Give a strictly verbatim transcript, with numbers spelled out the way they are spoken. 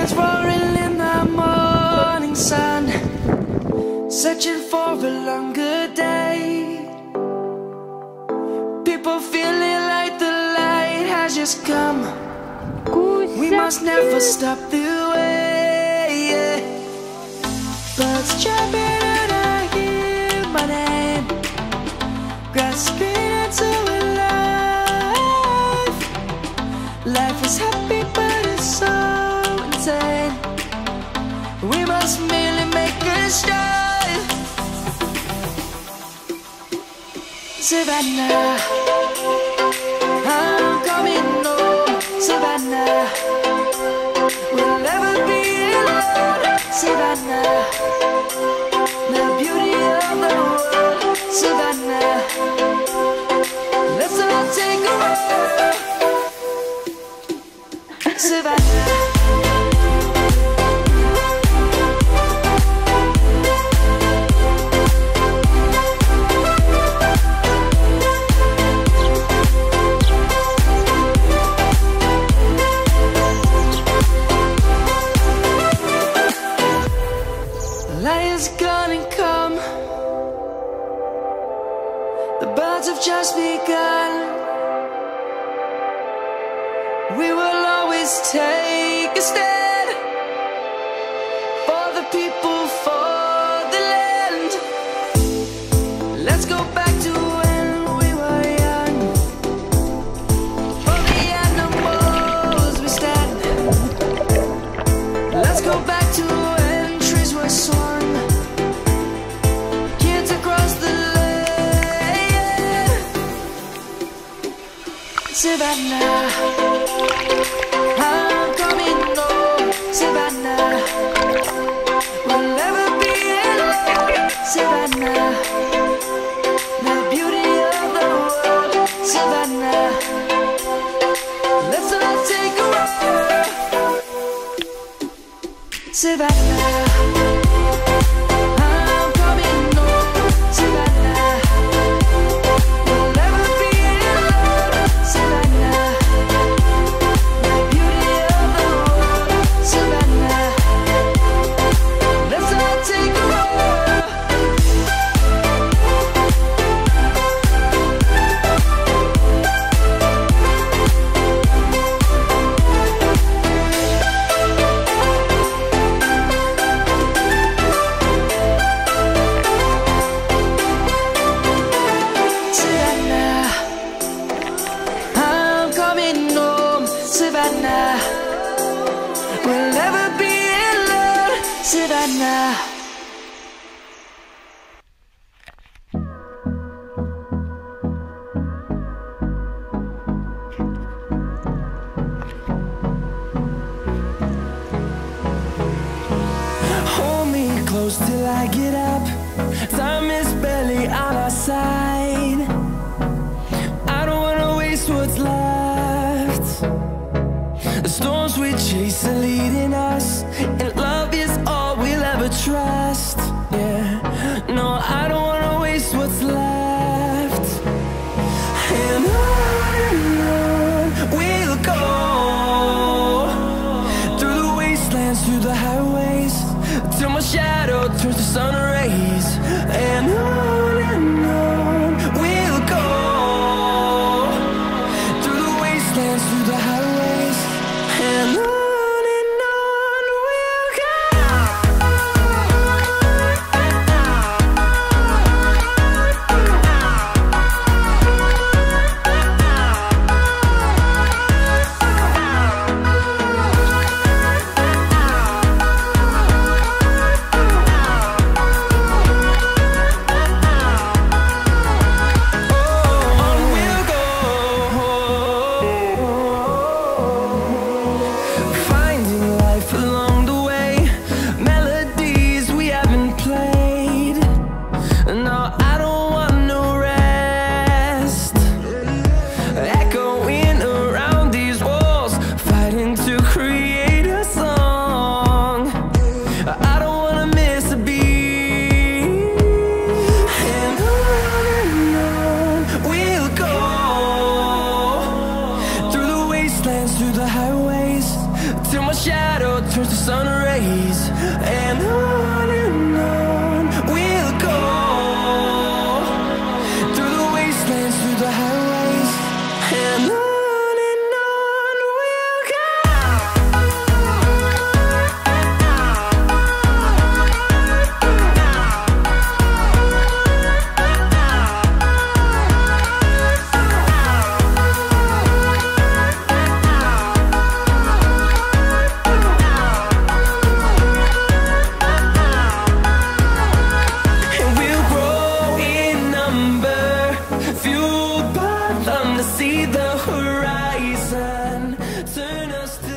lions roaring in the morning sun, searching for a longer day. People feeling like the light has just come. We must never stop the way, yeah. Birds chirping and I hear my name, grasping into a life. Life is happy but it's so insane. We must merely make a start. Savannah, I'm coming home. Savannah, we'll never be alone. Savannah, the beauty of the world. Savannah, let's all take a walk. Savannah. Lion's gonna come. The birds have just begun. We will always take a stand for the people, for the land. Let's go back to when we were young. For the animals we stand. Let's go back to when trees were swung. Kids across the land. Savannah, I'm coming home. Savannah, we'll never be alone. Savannah, the beauty of the world. Savannah, let's all take a walk. Savannah, I'm coming home. Savannah, we'll never be alone. Savannah, the beauty of the world. Savannah, let's all take a walk. Savannah, I'm coming home. Savannah, we'll never be alone. Savannah. Hold me close till I get up. Time is barely on our side. I don't wanna waste what's left. The storms we chase are leading us, and love is all we'll ever trust. Yeah, no, I don't wanna waste what's left. And on and on we'll go, through the wastelands, through the highways, till my shadow turns to sun rays. And on and on we'll go, through the wastelands, through the highways. And on and on we'll turns to sun rays, and on and on we'll go, through the wastelands, through the highways, and on. See the horizon, turn us to